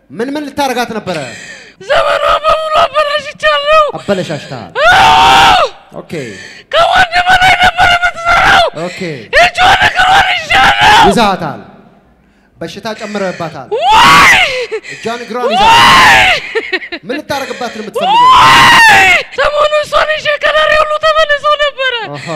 ምን ልታረጋት ነበር ዘመኗ በሙሉ አበላሽቻለሁ አበላሽታል ኦኬ ከወንድ በላይ ነበር የምትሰራው ኦኬ እጆን እግሯን ይሻላል ይዛታል በሽታ ጨምረባታል ወይ እጆን እግሯን ይዛታል ምን ልታረግባት ነው የምትፈልገው ሰሞኑን ሶኒሽ ከለር ሁሉ ተመልሶ ነበር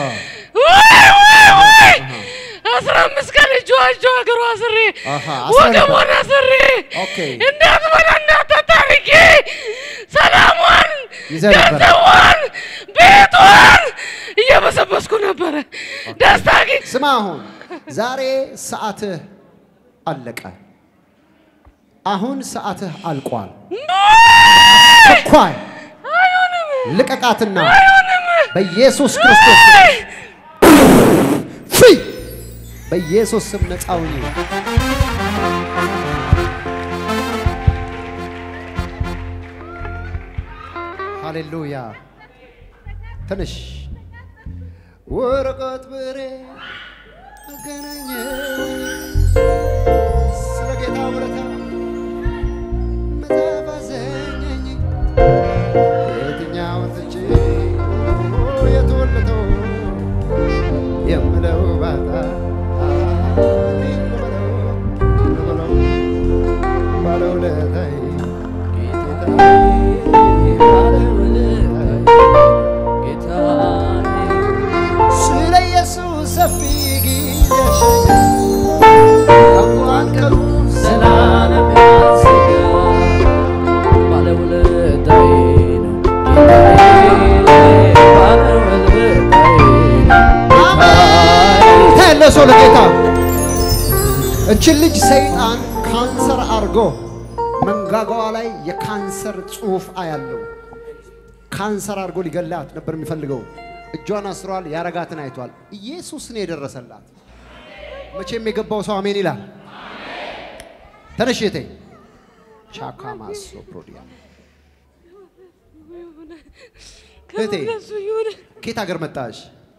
ወይ 15 ቀን እጆ እግሯ አስሬ ወገቧን አስሬ ኦኬ እንዳትበላ እንዳታታርቂ ሰላሟን ገንዘቧን ቤቷን እየበሰበስኩ ነበር ደስታቂ ስማ አሁን ዛሬ ሰዓትህ አለቀ አሁን ሰዓትህ አልቋል ተኳይ ልቀቃትና በኢየሱስ ክርስቶስ ፍሪ በኢየሱስ ስም ነፃውኝ ሃሌሉያ ተነሽ ወረቀት ብሬ አገናኘ ስለጌታ ወረታ መዘባዘኘኝ የትኛውን ትቼ የተወለደው የምለው ባታ ባለውለታይ ስለ ኢየሱስ ሰፊ ጊዜ እንኳን ቀሩ ሰላም ያስጋ ባለውለታይ ተለሶ ለጌታ እቺን ልጅ ሰይጣን ካንሰር አርጎ መንጋጋዋ ላይ የካንሰር ጽሑፍ አያለው ካንሰር አርጎ ሊገላት ነበር የሚፈልገው እጇን አስሯል ያረጋትን አይቷል ኢየሱስ ነው የደረሰላት መቼም የገባው ሰው አሜን ይላል አሜን ተነሽቴ ቻካማሶ ፕሮዲያ እቴ ከየት ሀገር መጣሽ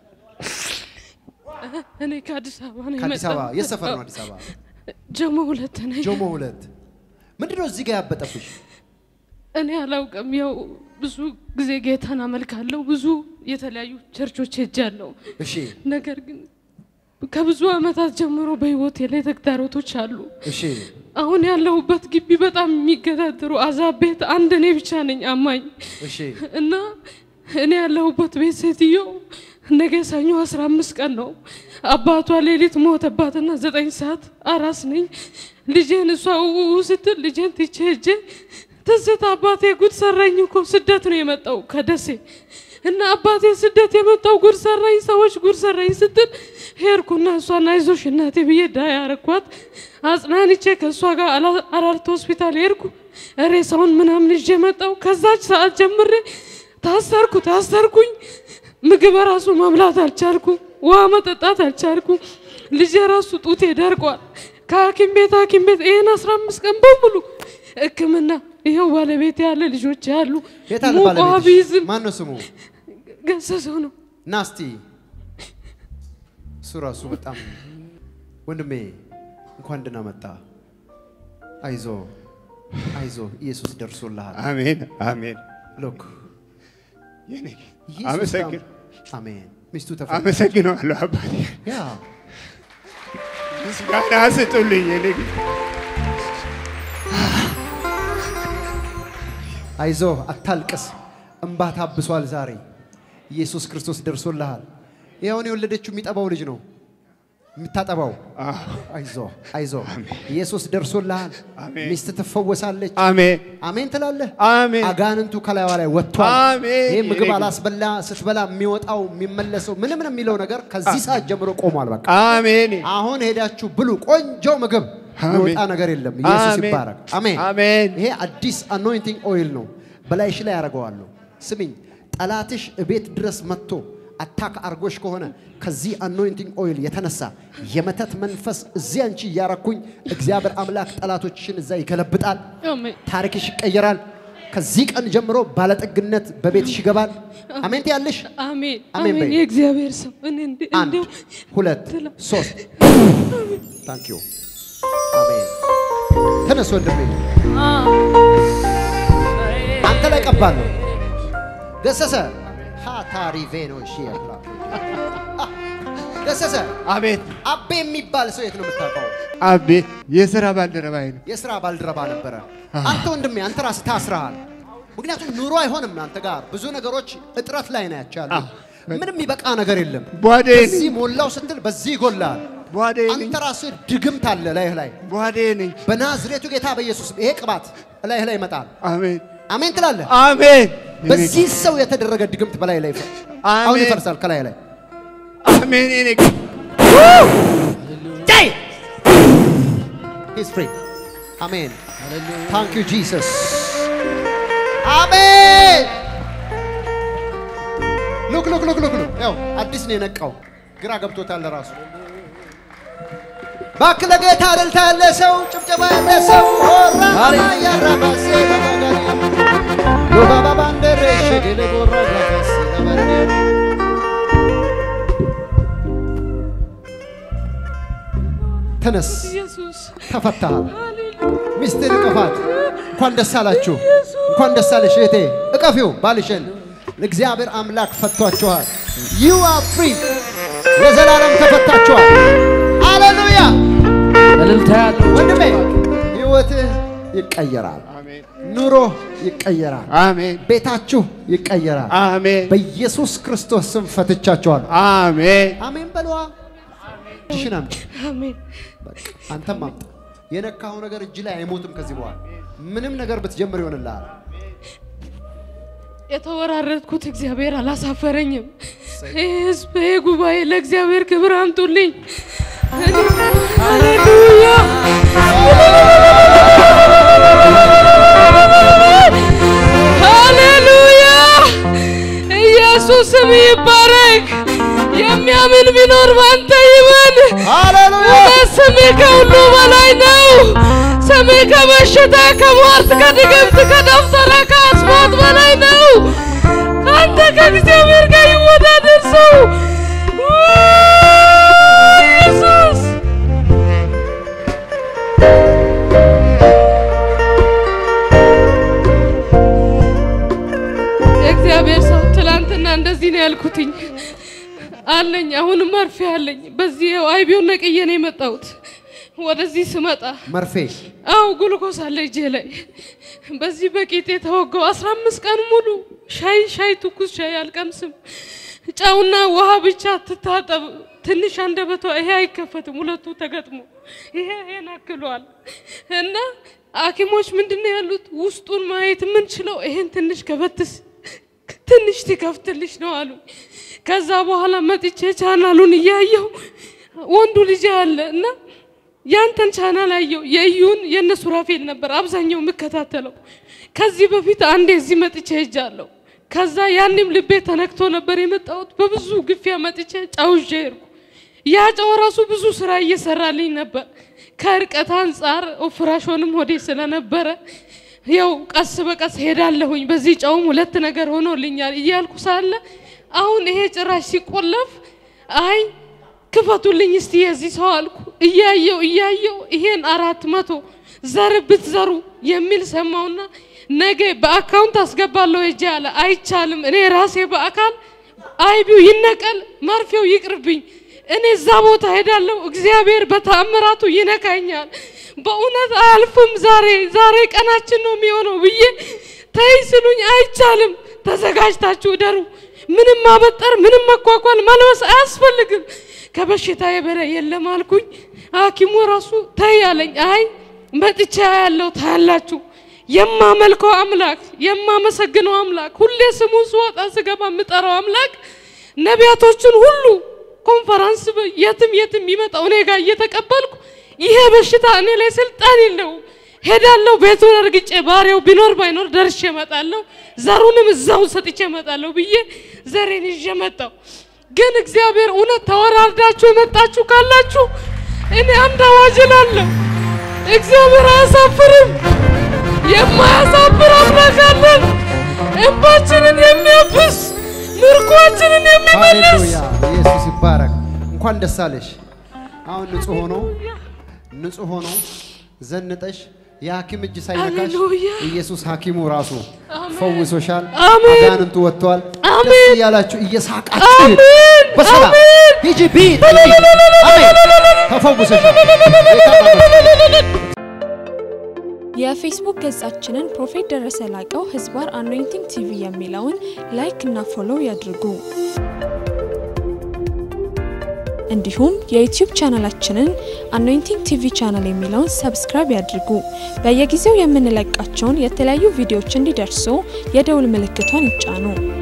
እኔ ከአዲስ አበባ ነኝ ከአዲስ አበባ የሰፈር ነው አዲስ አበባ ጀሞ ሁለት ነኝ ጀሞ ሁለት ምንድነው እዚህ ጋር ያበጠብሽ እኔ አላውቅም ያው ብዙ ጊዜ ጌታን አመልካለሁ ብዙ የተለያዩ ቸርቾች ሄጃለሁ እሺ ነገር ግን ከብዙ አመታት ጀምሮ በህይወቴ ላይ ተግዳሮቶች አሉ እሺ አሁን ያለሁበት ግቢ በጣም የሚገዳደሩ አዛብ ቤት አንድ እኔ ብቻ ነኝ አማኝ እሺ እና እኔ ያለሁበት ቤት ሴትዮ ነገ ሰኞ 15 ቀን ነው አባቷ ሌሊት ሞተባትና 9 ሰዓት አራስ ነኝ ልጄን እሷው ስትል ልጄን ትቼ ተዘታ አባቴ ጉድ ሰራኝ እኮ ስደት ነው የመጣው ከደሴ እና አባቴ ስደት የመጣው ጉድ ሰራኝ ሰዎች ጉድ ሰራኝ ስትል ሄርኩና እሷና አይዞሽ እናቴ ብዬ ዳይ አረኳት አጽናንቼ ከሷ ጋር አራርት ሆስፒታል ሄርኩ ሬሳውን ምናምን ይዤ መጣው ከዛች ሰዓት ጀምሬ ታሰርኩኝ ምግብ ራሱ መብላት አልቻልኩ ውሃ መጠጣት አልቻልኩ ልጄ ራሱ ጡቴ ደርቋል ከሐኪም ቤት ይሄን 15 ቀን በሙሉ እክምና ይሄው ባለቤት ያለ ልጆች ያሉ የታለ ባለቤት ማን ነው ስሙ ገሰሰው ነው ናስቲ ሱራሱ በጣም ወንድሜ እንኳን ደህና መጣ አይዞ ኢየሱስ ደርሶልሃል አሜን አሜን ሎክ የኔ አመሰግን አሜን ሚስቱ ተፈ አመሰግናለሁ አባቴ ያ ምስጋና ስጡልኝ የኔ አይዞ አታልቅስ እንባ ታብሷል ዛሬ ኢየሱስ ክርስቶስ ደርሶልሃል ይሄውን የወለደችው የሚጠባው ልጅ ነው የምታጠባው አይዞ ኢየሱስ ደርሶልሃል ሚስት ተፈወሳለች አሜን አሜን ትላለህ አሜን አጋንንቱ ከላይዋ ላይ ወጥቷል አሜን ይሄ ምግብ አላስበላ ስትበላ የሚወጣው የሚመለሰው ምንም የሚለው ነገር ከዚህ ሰዓት ጀምሮ ቆሟል በቃ አሜን አሁን ሄዳችሁ ብሉ ቆንጆ ምግብ ወጣ ነገር የለም ኢየሱስ ይባረክ አሜን አሜን ይሄ አዲስ አኖይንቲንግ ኦይል ነው በላይሽ ላይ ያረጋዋለሁ ስሚኝ ጠላትሽ እቤት ድረስ መጥቶ አታክ አርጎሽ ከሆነ ከዚህ አኖይንቲንግ ኦይል የተነሳ የመተት መንፈስ እዚህ አንቺ ያረኩኝ እግዚአብሔር አምላክ ጠላቶችሽን እዛ ይገለብጣል አሜን ታሪክሽ ይቀየራል ከዚህ ቀን ጀምሮ ባለጠግነት በቤትሽ ይገባል አሜን ትያለሽ አሜን አሜን የእግዚአብሔር ሰው እንዴ 2 3 ታንክ ዩ አሜን ተነስ ወንድሜ አንተ ላይ ቀባለሁ ገሰሰ ሃታሪቬኖ ሺያላ ገሰሰ አቤት አቤ የሚባል ሰው የት ነው የምታውቀው? አቤ የሥራ ባልደረባዬ ነው። የሥራ ባልደረባ ነበረ። አንተ ወንድሜ አንተ ራስህ ታስረሃል። ምክንያቱም ኑሮ አይሆንም አንተ ጋር ብዙ ነገሮች እጥረት ላይ ነው ያቻሉ። ምንም ይበቃ ነገር የለም። በዚህ ሞላው ስትል በዚህ ይጎላል። አንተ ራስህ ድግምት አለ ላይ በናዝሬቱ ጌታ በኢየሱስ ይሄ ቅባት ላይ ይመጣል። አሜን አሜን ትላለህ። አሜን። በዚህ ሰው የተደረገ ድግምት በላይ ላይ አሁን ይፈርሳል ከላይ ላይ አሜን። እኔ ዳይ He's free. Amen. Hallelujah. Thank you Jesus. Amen. Look. ያው አዲስ ነው የነቃው ግራ ገብቶታል ለራሱ ባክ ለጌታ አልልታ ያለ ሰው ጭብጨባ ያለ ሰው ሆራ ያራባሴ በጋጋሪ ሎባባ ባንደረ ሸገለ ጎራ ጋጋሲ ለበረኔ ተነስ ኢየሱስ ተፈታሃል ሚስቴር ቀፋት እንኳን ደስ አላችሁ እንኳን ደስ አለሽ እህቴ እቀፊው ባልሽን ለእግዚአብሔር አምላክ ፈቷችኋል you are free ለዘላለም ተፈታችኋል ሃሌሉያ እልልታ ያለው ወንድሜ ህይወትህ ይቀየራል አሜን ኑሮ ይቀየራል አሜን ቤታችሁ ይቀየራል አሜን በኢየሱስ ክርስቶስ ስም ፈትቻችኋል አሜን አሜን በለዋ አሜን አሜን አንተም አምጣ የነካው ነገር እጅ ላይ አይሞትም ከዚህ በኋላ ምንም ነገር ብትጀምር ይሆንልሃል የተወራረድኩት እግዚአብሔር አላሳፈረኝም ህዝብ ጉባኤ ለእግዚአብሔር ክብር አምጡልኝ ሃሌሉያ ሃሌሉያ ኢየሱስ ይባረክ የሚያምን ቢኖር ባንተ ይመን ሃሌሉያ ስሜ ከሁሉ በላይ ነው ስሜ ከበሽታ ከሟርት ከድግምት ከደብተራ ከአስማት በላይ ነው አንተ ከእግዚአብሔር ጋር ይወዳደር ሰው ኢየሱስ እግዚአብሔር ሰው ትላንትና እንደዚህ ነው ያልኩትኝ አለኝ አሁን መርፌ አለኝ በዚህ አይቢውን ነቅዬ ነው የመጣሁት ወደዚህ ስመጣ መርፌ አው ግሉኮስ አለ እጄ ላይ በዚህ በቂጤ ተወጋው 15 ቀን ሙሉ ሻይ ትኩስ ሻይ አልቀምስም ጫውና ውሃ ብቻ ተታጠብ ትንሽ አንደበቷ ይሄ አይከፈትም ሁለቱ ተገጥሞ ይሄ ያናክሏል እና አኪሞች ምንድነው ያሉት ውስጡን ማየት ምን ችለው ይሄን ትንሽ ከበትስ ትንሽ ትከፍትልሽ ነው አሉ ከዛ በኋላ መጥቼ ቻናሉን ያያየው ወንዱ ልጅ አለ እና ያንተን ቻናል አየው የዩን የነሱ ራፌል ነበር አብዛኛው መከታተለው ከዚህ በፊት አንዴ እዚህ መጥቼ ሄጃለሁ ከዛ ያንንም ልቤ ተነክቶ ነበር የመጣሁት በብዙ ግፊያ መጥቼ ጫውጄ ሄድኩ ያ ጫው ራሱ ብዙ ስራ እየሰራልኝ ነበር ከርቀት አንፃር ኦፕራሽንም ሆዴ ስለነበረ ያው ቀስ በቀስ ሄዳለሁኝ በዚህ ጫውም ሁለት ነገር ሆኖልኛል እያልኩ ሳለ አሁን ይሄ ጭራሽ ሲቆለፍ አይ ክፈቱልኝ እስቲ የዚህ ሰው አልኩ እያየው ይሄን 400 ዘርብት ዘሩ የሚል ሰማውና ነገ በአካውንት አስገባለሁ እጃለ አይቻልም እኔ ራሴ በአካል አይቢው ይነቀል መርፌው ይቅርብኝ እኔ እዛ ቦታ ሄዳለሁ እግዚአብሔር በተአምራቱ ይነካኛል በእውነት አልፍም ዛሬ ቀናችን ነው የሚሆነው ብዬ ተይስሉኝ አይቻልም ተዘጋጅታችሁ ደሩ ምንም ማበጠር ምንም መቋቋል ማልበስ አያስፈልግም ከበሽታዬ በላይ የለም አልኩኝ ሐኪሙ ራሱ ታያለኝ አይ መጥቻ ያለው ታላችሁ የማመልከው አምላክ የማመሰግነው አምላክ ሁሌ ስሙን ስወጣ ስገባ ምጠራው አምላክ ነቢያቶችን ሁሉ ኮንፈረንስ የትም ይመጣው እኔ ጋር እየተቀበልኩ ይሄ በሽታ እኔ ላይ ስልጣን የለው ሄዳለሁ ቤቱን አርግጬ ባሪያው ቢኖር ባይኖር ደርሼ መጣለሁ ዘሩንም እዛው ሰጥቼ መጣለሁ ብዬ ዘሬን ይዤ መጣው ግን እግዚአብሔር እውነት ተወራርዳችሁ መጣችሁ ካላችሁ እኔ አንድ አዋጅ እላለሁ እግዚአብሔር አያሳፍርም የማያሳፍር አምላክ አለን እንባችንን የሚያብስ ምርኳችንን የሚመልስ ኢየሱስ ይባረክ እንኳን ደስ አለሽ አሁን ንጹህ ሆኖ ዘንጠሽ የሐኪም እጅ ሳይነካሽ ኢየሱስ ሐኪሙ ራሱ ፈውሶሻል አሜን አጋንንቱ ወጥቷል አሜን ደስ ያላችሁ እየሳቃችሁ በሰላም ሂጂ ቢት አሜን ተፈውሰሻል የፌስቡክ ገጻችንን ፕሮፌት ደረሰ ላቀው ህዝባር አኖይንቲንግ ቲቪ የሚለውን ላይክ እና ፎሎው ያድርጉ እንዲሁም የዩቲዩብ ቻናላችንን አኖይንቲንግ ቲቪ ቻናል የሚለውን ሰብስክራይብ ያድርጉ በየጊዜው የምንለቃቸውን የተለያዩ ቪዲዮዎች እንዲደርሱ የደውል ምልክቷን ይጫኑ